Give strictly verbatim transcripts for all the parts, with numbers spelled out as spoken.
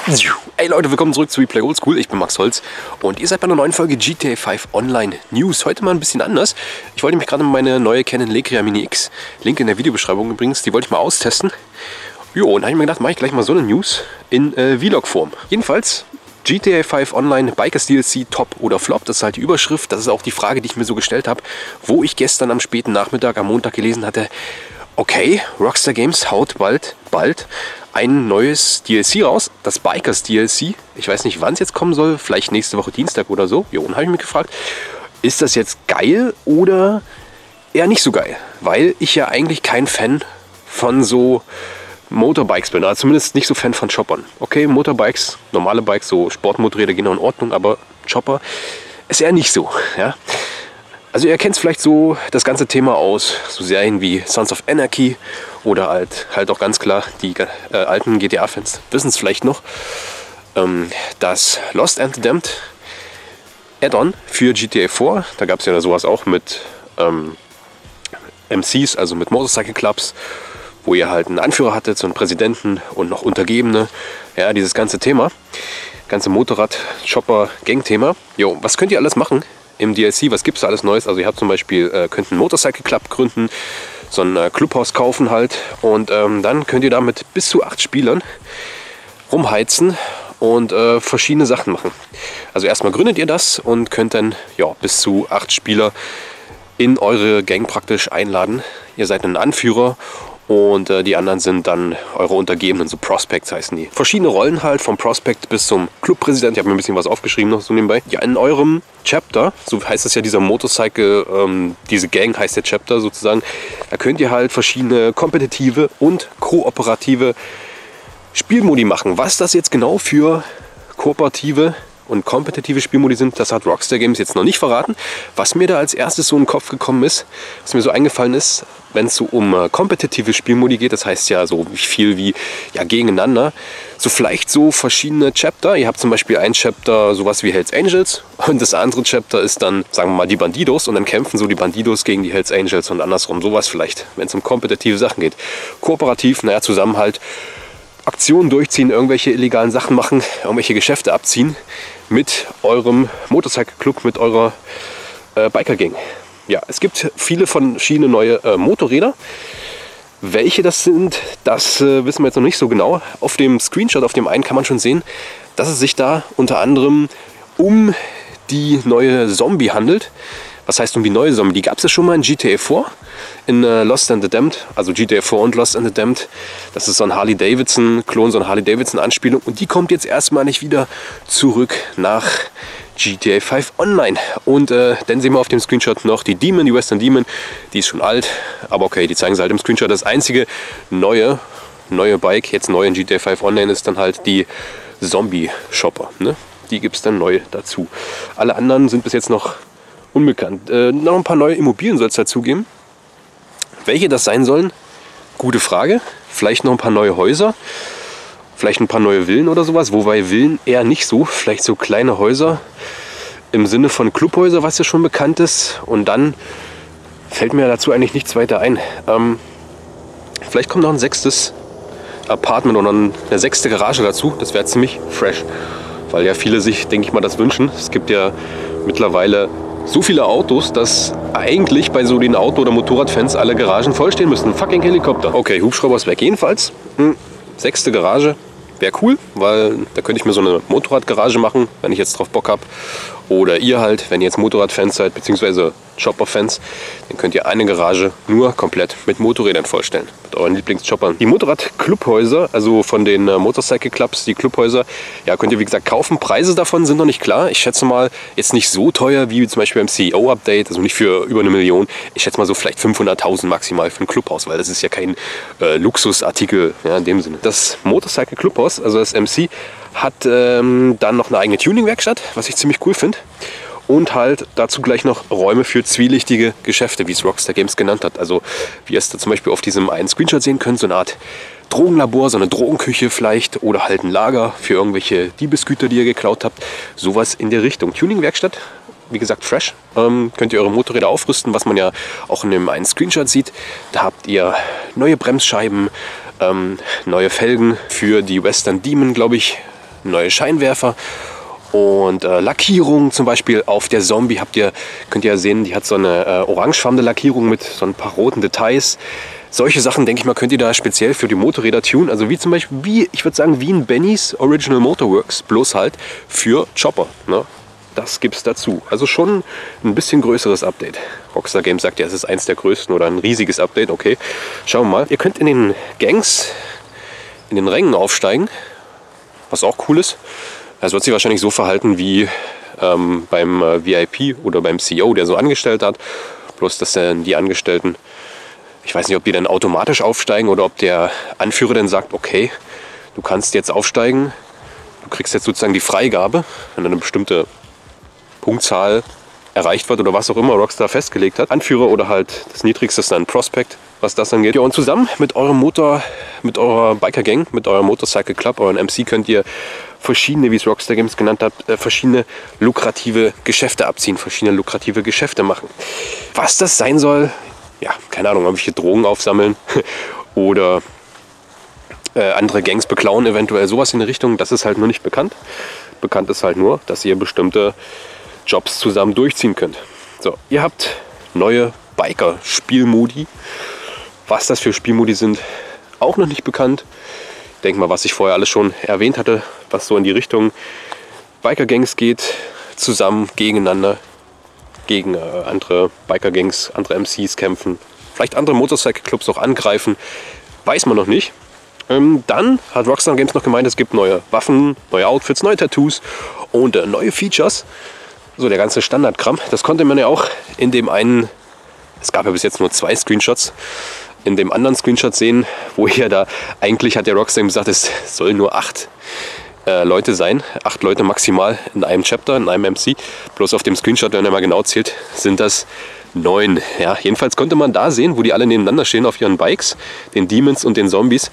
Hey Leute, willkommen zurück zu Replay Oldschool. Ich bin Max Holz und ihr seid bei einer neuen Folge G T A fünf Online News. Heute mal ein bisschen anders. Ich wollte mich gerade meine neue Canon Legria Mini X, Link in der Videobeschreibung übrigens, die wollte ich mal austesten. Jo, und da habe ich mir gedacht, mache ich gleich mal so eine News in äh, Vlog-Form. Jedenfalls, G T A fünf Online Bikers D L C Top oder Flop, das ist halt die Überschrift. Das ist auch die Frage, die ich mir so gestellt habe, wo ich gestern am späten Nachmittag, am Montag gelesen hatte, okay, Rockstar Games haut bald, bald ein neues D L C raus, das Bikers D L C. Ich weiß nicht, wann es jetzt kommen soll, vielleicht nächste Woche Dienstag oder so. Jo, und habe ich mich gefragt, ist das jetzt geil oder eher nicht so geil? Weil ich ja eigentlich kein Fan von so Motorbikes bin, also zumindest nicht so Fan von Choppern. Okay, Motorbikes, normale Bikes, so Sportmotorräder gehen noch in Ordnung, aber Chopper ist eher nicht so, ja. Also ihr kennt es vielleicht so das ganze Thema aus so Serien wie Sons of Anarchy oder halt, halt auch ganz klar die äh, alten G T A-Fans wissen es vielleicht noch, ähm, das Lost and the Damned Add-on für G T A vier, da gab es ja sowas auch mit ähm, M Cs, also mit Motorcycle Clubs, wo ihr halt einen Anführer hattet, so einen Präsidenten und noch Untergebene, ja, dieses ganze Thema, ganze Motorrad-Chopper-Gang-Thema. Jo, was könnt ihr alles machen im D L C? Was gibt es da alles Neues? Also ihr habt zum Beispiel, äh, könnt einen Motorcycle Club gründen, so ein äh, Clubhaus kaufen halt und ähm, dann könnt ihr da mit bis zu acht Spielern rumheizen und äh, verschiedene Sachen machen. Also erstmal gründet ihr das und könnt dann ja, bis zu acht Spieler in eure Gang praktisch einladen. Ihr seid ein Anführer und äh, die anderen sind dann eure Untergebenen, so Prospects heißen die. Verschiedene Rollen halt, vom Prospect bis zum Clubpräsident. Ich habe mir ein bisschen was aufgeschrieben noch so nebenbei. Ja, in eurem Chapter, so heißt es ja, dieser Motorcycle, ähm, diese Gang heißt der Chapter sozusagen, da könnt ihr halt verschiedene kompetitive und kooperative Spielmodi machen. Was das jetzt genau für kooperative und kompetitive Spielmodi sind, das hat Rockstar Games jetzt noch nicht verraten. Was mir da als erstes so in den Kopf gekommen ist, was mir so eingefallen ist, wenn es so um äh, kompetitive Spielmodi geht, das heißt ja so viel wie ja, gegeneinander, so vielleicht so verschiedene Chapter. Ihr habt zum Beispiel ein Chapter, sowas wie Hells Angels, und das andere Chapter ist dann, sagen wir mal, die Bandidos, und dann kämpfen so die Bandidos gegen die Hells Angels und andersrum, sowas vielleicht, wenn es um kompetitive Sachen geht. Kooperativ, naja, zusammen halt Aktionen durchziehen, irgendwelche illegalen Sachen machen, irgendwelche Geschäfte abziehen mit eurem Motorcycle Club, mit eurer äh, Biker Gang. Ja, es gibt viele verschiedene neue äh, Motorräder. Welche das sind, das äh, wissen wir jetzt noch nicht so genau. Auf dem Screenshot, auf dem einen kann man schon sehen, dass es sich da unter anderem um die neue Zombie handelt. Was heißt um die neue Zombie? Die gab es ja schon mal in G T A vier, in äh, Lost and the Damned, also G T A vier und Lost and the Damned. Das ist so ein Harley-Davidson-Klon, so eine Harley-Davidson-Anspielung. Und die kommt jetzt erstmal nicht wieder zurück nach G T A fünf Online. Und äh, dann sehen wir auf dem Screenshot noch die Demon, die Western Demon. Die ist schon alt, aber okay, die zeigen sie halt im Screenshot. Das einzige neue, neue Bike, jetzt neu in G T A fünf Online, ist dann halt die Zombie-Shopper. Ne? Die gibt es dann neu dazu. Alle anderen sind bis jetzt noch unbekannt. Äh, noch ein paar neue Immobilien soll es dazu geben. Welche das sein sollen? Gute Frage. Vielleicht noch ein paar neue Häuser. Vielleicht ein paar neue Villen oder sowas. Wobei Villen eher nicht so. Vielleicht so kleine Häuser im Sinne von Clubhäuser, was ja schon bekannt ist. Und dann fällt mir dazu eigentlich nichts weiter ein. Ähm, vielleicht kommt noch ein sechstes Apartment oder eine sechste Garage dazu. Das wäre ziemlich fresh. Weil ja viele sich, denke ich mal, das wünschen. Es gibt ja mittlerweile so viele Autos, dass eigentlich bei so den Auto- oder Motorradfans alle Garagen vollstehen müssen. Fucking Helikopter. Okay, Hubschrauber ist weg. Jedenfalls, hm, sechste Garage wäre cool, weil da könnte ich mir so eine Motorradgarage machen, wenn ich jetzt drauf Bock habe. Oder ihr halt, wenn ihr jetzt Motorradfans seid, beziehungsweise Chopper-Fans, dann könnt ihr eine Garage nur komplett mit Motorrädern vollstellen. Mit euren Lieblingschoppern. Die Motorrad-Clubhäuser, also von den äh, Motorcycle Clubs, die Clubhäuser, ja, könnt ihr wie gesagt kaufen. Preise davon sind noch nicht klar. Ich schätze mal, jetzt nicht so teuer wie zum Beispiel beim C E O-Update, also nicht für über eine Million. Ich schätze mal so vielleicht fünfhunderttausend maximal für ein Clubhaus, weil das ist ja kein äh, Luxusartikel, ja, in dem Sinne. Das Motorcycle Clubhaus, also das M C, hat ähm, dann noch eine eigene Tuning-Werkstatt, was ich ziemlich cool finde. Und halt dazu gleich noch Räume für zwielichtige Geschäfte, wie es Rockstar Games genannt hat. Also wie ihr es da zum Beispiel auf diesem einen Screenshot sehen könnt, so eine Art Drogenlabor, so eine Drogenküche vielleicht oder halt ein Lager für irgendwelche Diebesgüter, die ihr geklaut habt. Sowas in der Richtung. Tuning-Werkstatt, wie gesagt fresh. Ähm, könnt ihr eure Motorräder aufrüsten, was man ja auch in dem einen Screenshot sieht. Da habt ihr neue Bremsscheiben, ähm, neue Felgen für die Western Demon, glaube ich, neue Scheinwerfer und äh, Lackierung. Zum Beispiel auf der Zombie habt ihr, könnt ihr ja sehen, die hat so eine äh, orangefarbene Lackierung mit so ein paar roten Details. Solche Sachen, denke ich mal, könnt ihr da speziell für die Motorräder tunen. Also wie zum Beispiel, wie, ich würde sagen, wie ein Benny's Original Motorworks, bloß halt für Chopper. Ne? Das gibt es dazu. Also schon ein bisschen größeres Update. Rockstar Games sagt ja, es ist eins der größten oder ein riesiges Update. Okay, schauen wir mal. Ihr könnt in den Gangs, in den Rängen aufsteigen, was auch cool ist. Es wird sich wahrscheinlich so verhalten wie ähm, beim äh, V I P oder beim C E O, der so angestellt hat. Bloß, dass dann die Angestellten, ich weiß nicht, ob die dann automatisch aufsteigen oder ob der Anführer dann sagt, okay, du kannst jetzt aufsteigen, du kriegst jetzt sozusagen die Freigabe, wenn eine bestimmte Punktzahl erreicht wird oder was auch immer Rockstar festgelegt hat. Anführer oder halt das Niedrigste ist dann Prospect, was das angeht. Ja, und zusammen mit eurem Motor, mit eurer Biker Gang, mit eurem Motorcycle Club, euren M C, könnt ihr verschiedene, wie es Rockstar Games genannt hat, verschiedene lukrative Geschäfte abziehen, verschiedene lukrative Geschäfte machen. Was das sein soll, ja, keine Ahnung, ob ich hier Drogen aufsammeln oder äh, andere Gangs beklauen, eventuell sowas in die Richtung, das ist halt nur nicht bekannt. Bekannt ist halt nur, dass ihr bestimmte Jobs zusammen durchziehen könnt. So, ihr habt neue Biker-Spielmodi. Was das für Spielmodi sind, auch noch nicht bekannt. Ich denke mal, was ich vorher alles schon erwähnt hatte, was so in die Richtung Biker-Gangs geht, zusammen gegeneinander, gegen äh, andere Biker-Gangs, andere M Cs kämpfen, vielleicht andere Motorcycle-Clubs auch angreifen, weiß man noch nicht. Ähm, dann hat Rockstar Games noch gemeint, es gibt neue Waffen, neue Outfits, neue Tattoos und äh, neue Features. So der ganze Standardkram. Das konnte man ja auch in dem einen, es gab ja bis jetzt nur zwei Screenshots, in dem anderen Screenshot sehen, wo hier da, eigentlich hat der Rockstar gesagt, es sollen nur acht äh, Leute sein, acht Leute maximal in einem Chapter, in einem M C. Bloß auf dem Screenshot, wenn er mal genau zählt, sind das neun. Ja, jedenfalls konnte man da sehen, wo die alle nebeneinander stehen auf ihren Bikes, den Demons und den Zombies,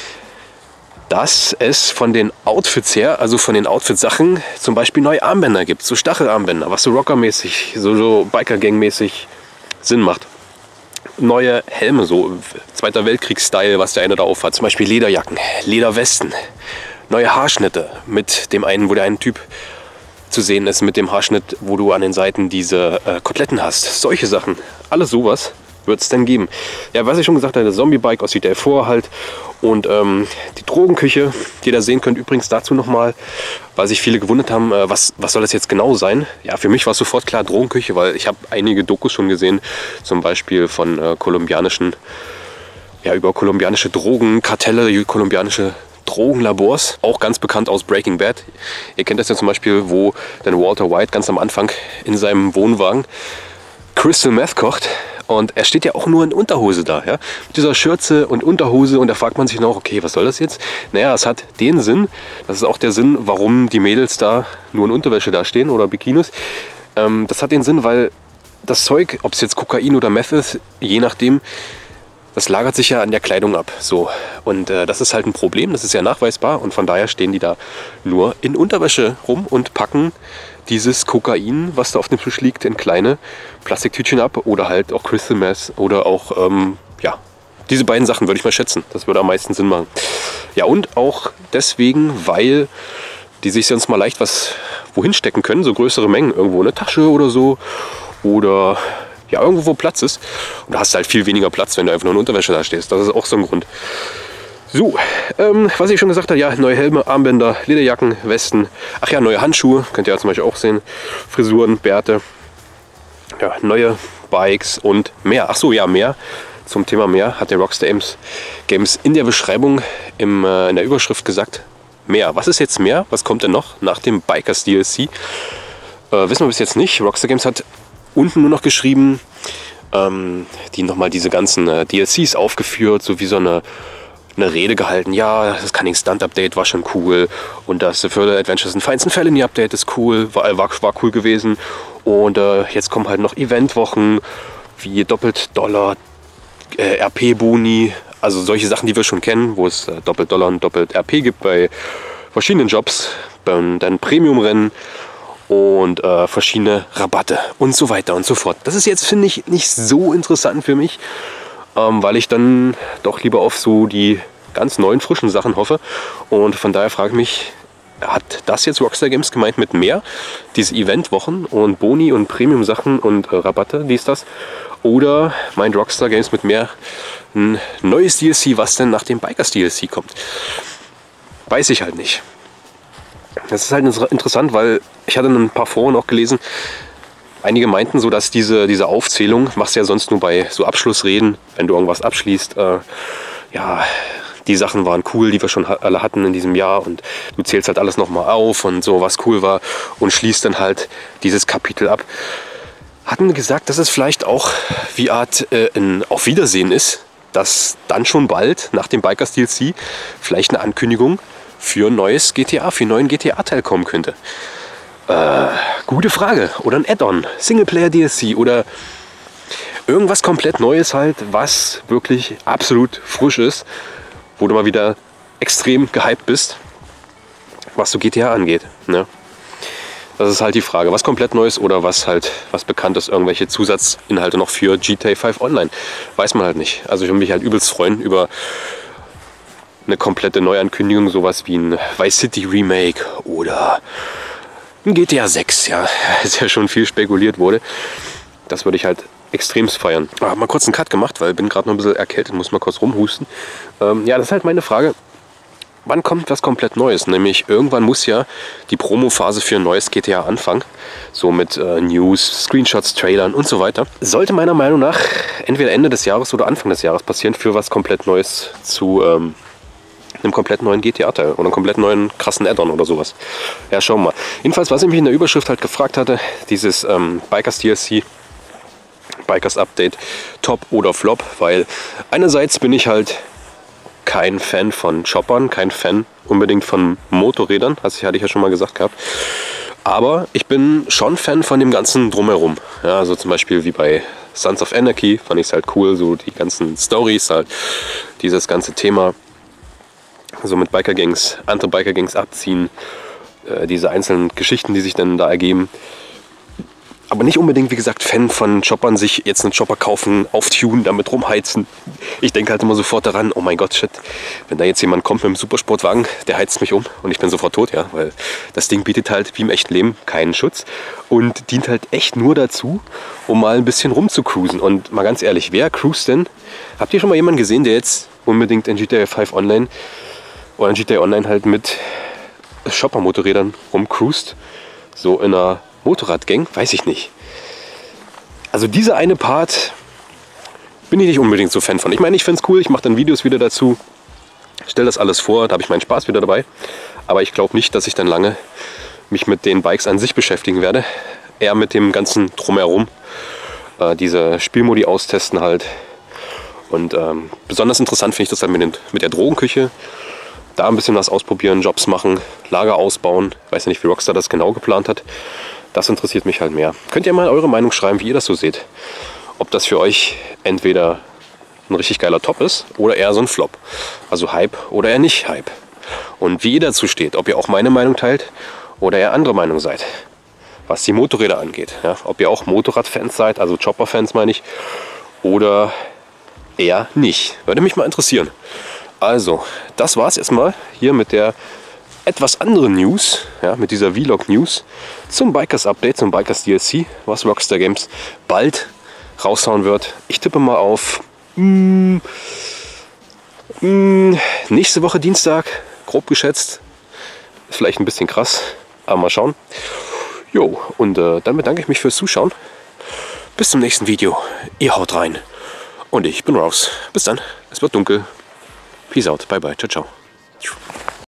dass es von den Outfits her, also von den Outfit-Sachen, zum Beispiel neue Armbänder gibt, so Stachelarmbänder, was so Rocker-mäßig, so, so Biker-Gang-mäßig Sinn macht. Neue Helme, so Zweiter Weltkriegs-Style, was der eine da aufhat, zum Beispiel Lederjacken, Lederwesten, neue Haarschnitte mit dem einen, wo der eine Typ zu sehen ist, mit dem Haarschnitt, wo du an den Seiten diese äh, Koteletten hast, solche Sachen, alles sowas wird es denn geben. Ja, was ich schon gesagt habe, der Zombie-Bike aus C T F vier halt und ähm, die Drogenküche, die ihr da sehen könnt. Übrigens dazu nochmal, weil sich viele gewundert haben, äh, was, was soll das jetzt genau sein? Ja, für mich war es sofort klar Drogenküche, weil ich habe einige Dokus schon gesehen, zum Beispiel von äh, kolumbianischen, ja, über kolumbianische Drogenkartelle, kolumbianische Drogenlabors, auch ganz bekannt aus Breaking Bad. Ihr kennt das ja zum Beispiel, wo dann Walter White ganz am Anfang in seinem Wohnwagen Crystal Meth kocht. Und er steht ja auch nur in Unterhose da, ja? Mit dieser Schürze und Unterhose. Und da fragt man sich noch, okay, was soll das jetzt? Naja, es hat den Sinn, das ist auch der Sinn, warum die Mädels da nur in Unterwäsche da stehen oder Bikinis. Ähm, das hat den Sinn, weil das Zeug, ob es jetzt Kokain oder Meth ist, je nachdem, das lagert sich ja an der Kleidung ab. So. Und äh, das ist halt ein Problem, das ist ja nachweisbar. Und von daher stehen die da nur in Unterwäsche rum und packen dieses Kokain, was da auf dem Tisch liegt, in kleine Plastiktütchen ab. Oder halt auch Crystal Meth oder auch, ähm, ja, diese beiden Sachen würde ich mal schätzen. Das würde am meisten Sinn machen. Ja, und auch deswegen, weil die sich sonst mal leicht was wohin stecken können, so größere Mengen, irgendwo in eine Tasche oder so. Oder ja, irgendwo, wo Platz ist. Und da hast du halt viel weniger Platz, wenn du einfach nur in Unterwäsche da stehst. Das ist auch so ein Grund. So, ähm, was ich schon gesagt habe, ja, neue Helme, Armbänder, Lederjacken, Westen. Ach ja, neue Handschuhe, könnt ihr ja zum Beispiel auch sehen. Frisuren, Bärte. Ja, neue Bikes und mehr. Ach so, ja, mehr. Zum Thema mehr hat der Rockstar Games in der Beschreibung im, äh, in der Überschrift gesagt. Mehr. Was ist jetzt mehr? Was kommt denn noch nach dem Bikers D L C? Äh, wissen wir bis jetzt nicht. Rockstar Games hat unten nur noch geschrieben, ähm, die nochmal diese ganzen äh, D L Cs aufgeführt, so wie so eine, eine Rede gehalten. Ja, das Cunning Stunt Update war schon cool und das Further Adventures in Finds and Felony Update ist cool, war, war, war cool gewesen. Und äh, jetzt kommen halt noch Eventwochen wie doppelt Dollar, äh, R P-Boni, also solche Sachen, die wir schon kennen, wo es äh, doppelt Dollar und doppelt R P gibt bei verschiedenen Jobs, dann, dann Premium-Rennen und äh, verschiedene Rabatte und so weiter und so fort. Das ist jetzt, finde ich, nicht so interessant für mich, ähm, weil ich dann doch lieber auf so die ganz neuen, frischen Sachen hoffe. Und von daher frage ich mich, hat das jetzt Rockstar Games gemeint mit mehr? Diese Eventwochen und Boni und Premium-Sachen und äh, Rabatte, dies, das? Oder meint Rockstar Games mit mehr ein neues D L C, was denn nach dem Bikers D L C kommt? Weiß ich halt nicht. Das ist halt interessant, weil ich hatte in ein paar Foren auch gelesen, einige meinten so, dass diese, diese Aufzählung, machst du ja sonst nur bei so Abschlussreden, wenn du irgendwas abschließt, äh, ja, die Sachen waren cool, die wir schon alle hatten in diesem Jahr und du zählst halt alles nochmal auf und so, was cool war und schließt dann halt dieses Kapitel ab. Hatten gesagt, dass es vielleicht auch wie Art äh, ein Auf Wiedersehen ist, dass dann schon bald nach dem Bikers D L C vielleicht eine Ankündigung für ein neues G T A, für einen neuen G T A-Teil kommen könnte. Äh, gute Frage. Oder ein Add-on, Singleplayer-D L C oder irgendwas komplett Neues halt, was wirklich absolut frisch ist, wo du mal wieder extrem gehypt bist, was so G T A angeht. Ne? Das ist halt die Frage, was komplett Neues oder was halt was Bekanntes, irgendwelche Zusatzinhalte noch für G T A fünf Online. Weiß man halt nicht. Also ich würde mich halt übelst freuen über eine komplette Neuankündigung, sowas wie ein Vice City Remake oder ein G T A sechs, ja, ist ja schon viel spekuliert wurde. Das würde ich halt extremst feiern. Ich habe mal kurz einen Cut gemacht, weil ich bin gerade noch ein bisschen erkältet, muss mal kurz rumhusten. Ähm, ja, das ist halt meine Frage. Wann kommt was komplett Neues? Nämlich irgendwann muss ja die Promo-Phase für ein neues G T A anfangen. So mit äh, News, Screenshots, Trailern und so weiter. Sollte meiner Meinung nach entweder Ende des Jahres oder Anfang des Jahres passieren, für was komplett Neues zu ähm, einem komplett neuen G T A-Teil oder einem komplett neuen krassen Add-on oder sowas. Ja, schauen wir mal. Jedenfalls, was ich mich in der Überschrift halt gefragt hatte, dieses ähm, Bikers D L C, Bikers Update, Top oder Flop, weil einerseits bin ich halt kein Fan von Choppern, kein Fan unbedingt von Motorrädern, das hatte ich ja schon mal gesagt gehabt. Aber ich bin schon Fan von dem ganzen Drumherum. Ja, also zum Beispiel wie bei Sons of Anarchy fand ich es halt cool, so die ganzen Stories, halt dieses ganze Thema, so mit Biker-Gangs, andere Biker-Gangs abziehen, äh, diese einzelnen Geschichten, die sich dann da ergeben. Aber nicht unbedingt, wie gesagt, Fan von Choppern, sich jetzt einen Chopper kaufen, auftunen, damit rumheizen. Ich denke halt immer sofort daran, oh mein Gott, shit, wenn da jetzt jemand kommt mit einem Supersportwagen, der heizt mich um und ich bin sofort tot, ja, weil das Ding bietet halt wie im echten Leben keinen Schutz und dient halt echt nur dazu, um mal ein bisschen rumzucruisen. Und mal ganz ehrlich, wer cruist denn? Habt ihr schon mal jemanden gesehen, der jetzt unbedingt in G T A fünf Online oder in G T A Online halt mit Chopper-Motorrädern rumcruist? So in einer Motorradgang? Weiß ich nicht. Also dieser eine Part bin ich nicht unbedingt so Fan von. Ich meine, ich finde es cool, ich mache dann Videos wieder dazu, stelle das alles vor, da habe ich meinen Spaß wieder dabei. Aber ich glaube nicht, dass ich dann lange mich mit den Bikes an sich beschäftigen werde. Eher mit dem ganzen Drumherum. Äh, diese Spielmodi austesten halt. Und ähm, besonders interessant finde ich das dann mit, den, mit der Drogenküche. Da ein bisschen was ausprobieren, Jobs machen, Lager ausbauen. Ich weiß ja nicht, wie Rockstar das genau geplant hat. Das interessiert mich halt mehr. Könnt ihr mal eure Meinung schreiben, wie ihr das so seht. Ob das für euch entweder ein richtig geiler Top ist oder eher so ein Flop. Also Hype oder eher nicht Hype. Und wie ihr dazu steht. Ob ihr auch meine Meinung teilt oder eher andere Meinung seid. Was die Motorräder angeht. Ja, ob ihr auch Motorradfans seid, also Chopper-Fans meine ich. Oder eher nicht. Würde mich mal interessieren. Also, das war es erstmal hier mit der etwas anderen News, ja, mit dieser Vlog-News zum Bikers-Update, zum Bikers D L C, was Rockstar Games bald raushauen wird. Ich tippe mal auf mm, mm, nächste Woche Dienstag, grob geschätzt. Ist vielleicht ein bisschen krass, aber mal schauen. Jo, und äh, dann bedanke ich mich fürs Zuschauen. Bis zum nächsten Video. Ihr haut rein. Und ich bin raus. Bis dann. Es wird dunkel. Peace out. Bye bye. Ciao, ciao.